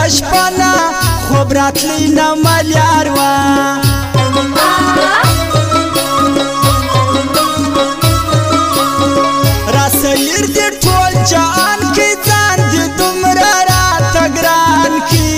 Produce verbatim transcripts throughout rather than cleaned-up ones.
شپانه خوب راتلی نه ملیار وا راسیر دی ټول جهان کې ځان دې دومره راته ګران کې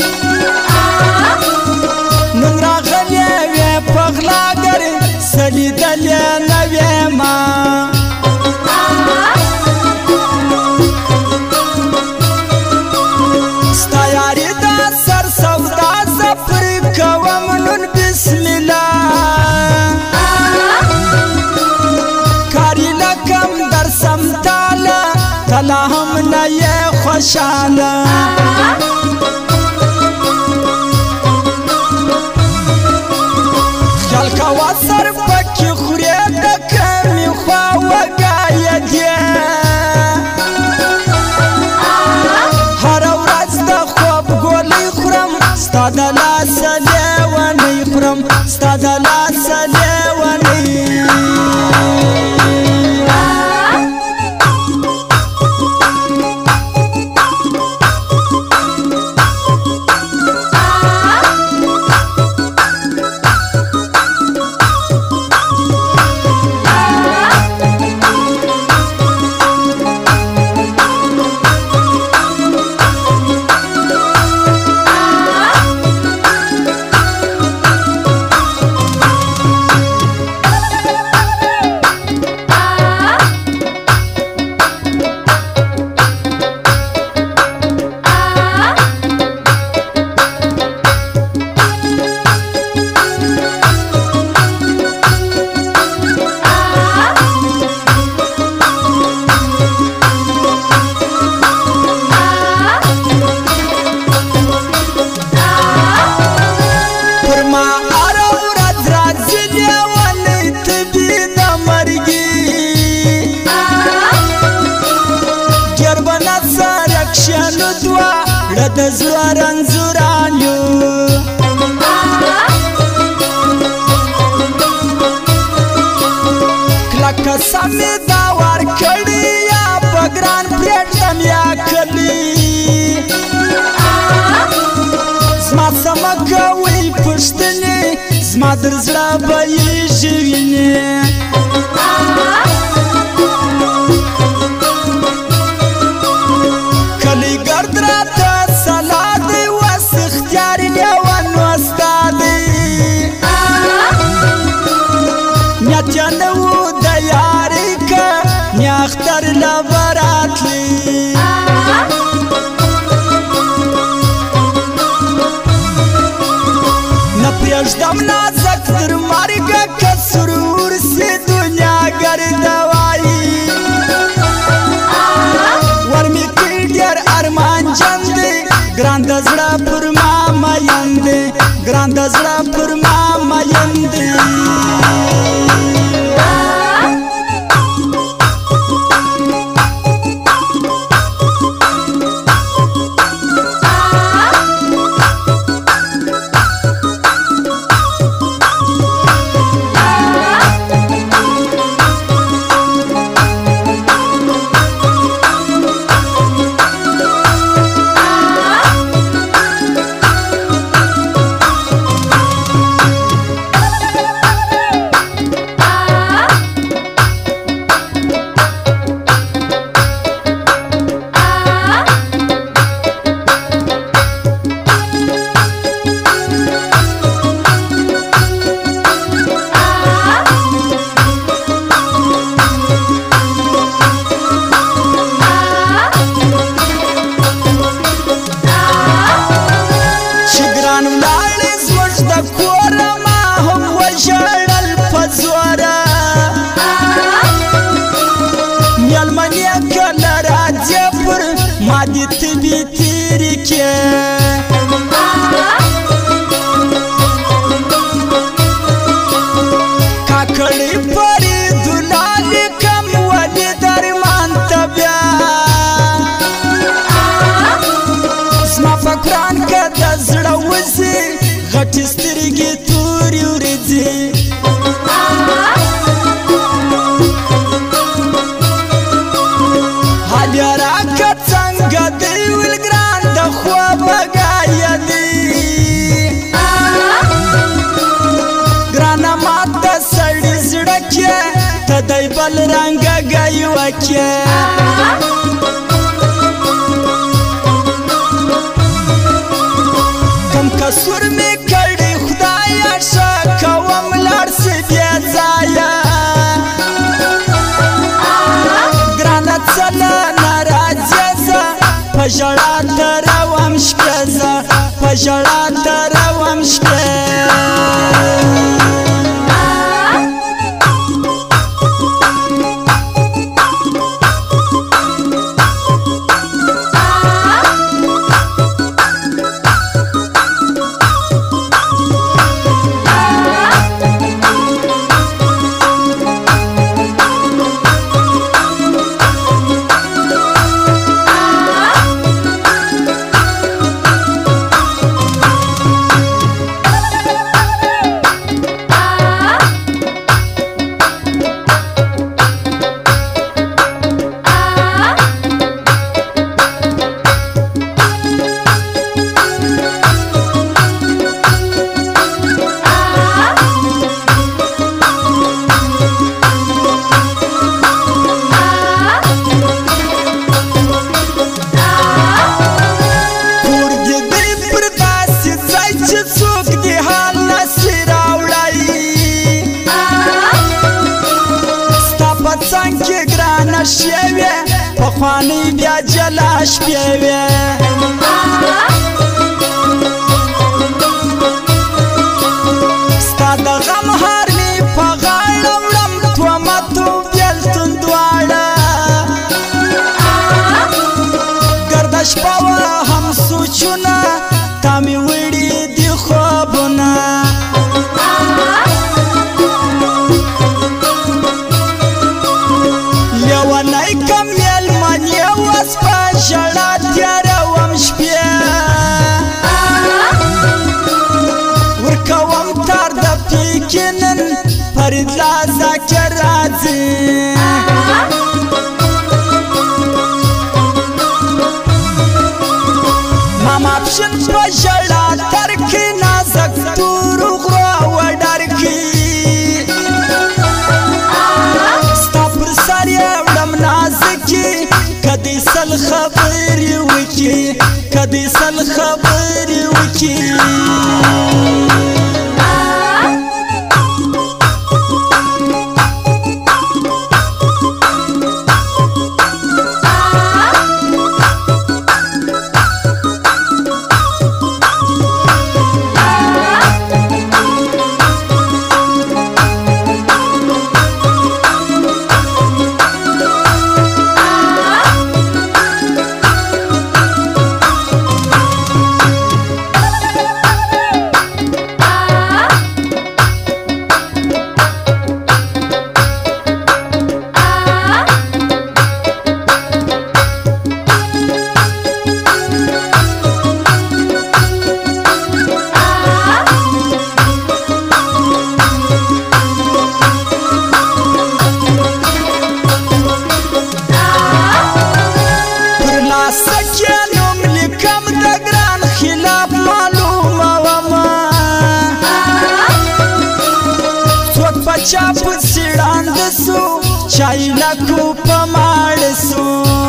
نن راغلی وې په غلاګر څه لیدلی نه وې ما ستا یاري دا سر سودا زه پرې کوم نن بسم الله کاری لکم در سمتاله تلا هم نه یې خوشاله خیال کوه سر پکې خورې د کمې خوا وږیه دې هره ورځ د خوب ګولۍ خورم ستا د لاسه لیونۍ خورم ستا د لاسه لیونۍ د زړه رنځوران یو کلکه سمې دا ورکړې یا په ګران پرېږدم یا کلي زما څه مه کوئ پوښتنې زما در زړه به یې ژوینې کلی ګرد راته جنو د یاري که نیاختر لبراتلی نه پرېږدم نازک تر مرګه که سرور سي دنیا ګردوایي ورمې کړي ډېر ارمانجن دی ګران د زړه پر ما مین دی ګران د زړه پر ما مین دی مادي تبي تيرك كاكلي بري دولالي كم ولي درمان تبيا اسمع فكران كده زړه وزي غټي سترګې توري ورځي حال يراك څنګه دی ول ګران د خو ډکې کم کسور مې کړي خدایه ښه کوم لاړ سي بې ځایه ګرانه څه له ناراضیه زه په ژړا ته روم شپې زه په ژړا ته روم شپې شوی پخوانی بیا جلا شپې وې ستا د غم هار مې په غاړه وړم تومتو بېلتون دواړه ګرده شپه وه هم سوچونه تا مې وړي دي خوبونه لیونی کم میلمنې اوس په ژړا تېروم شپې ورکوم تار د پیکې نن فرید لا ذاکر راځي ماما پشن په ژړا تر کې نازک تورو غرو وډر کې کدی سل خبرې وکړي کدی سل خبرې وکړي چا په سیړاند سو چای لکو په ماړ سو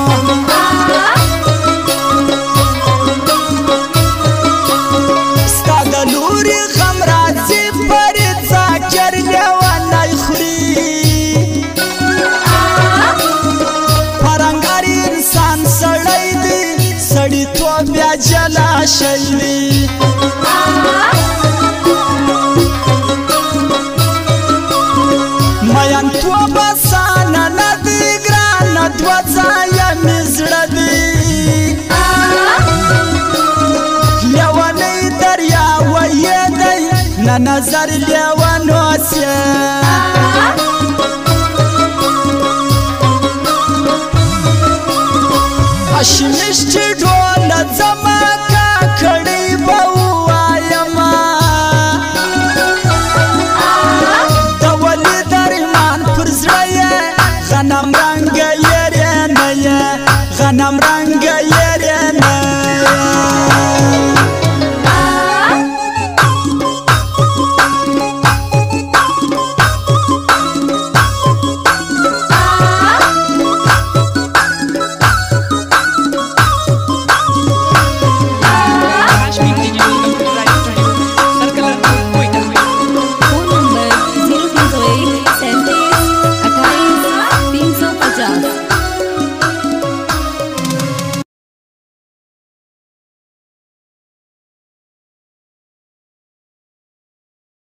ستا د لوري غم راځي پر ذاکر لیونی خوري پرنګاري انسان سړی دی سړیتوب بیا جلا شوي مین تو بسانه ندی ګرانه دوه ځایه مې زړه دی لیونی دریا ویې دی نه نظر لیونو سې اشمیشتي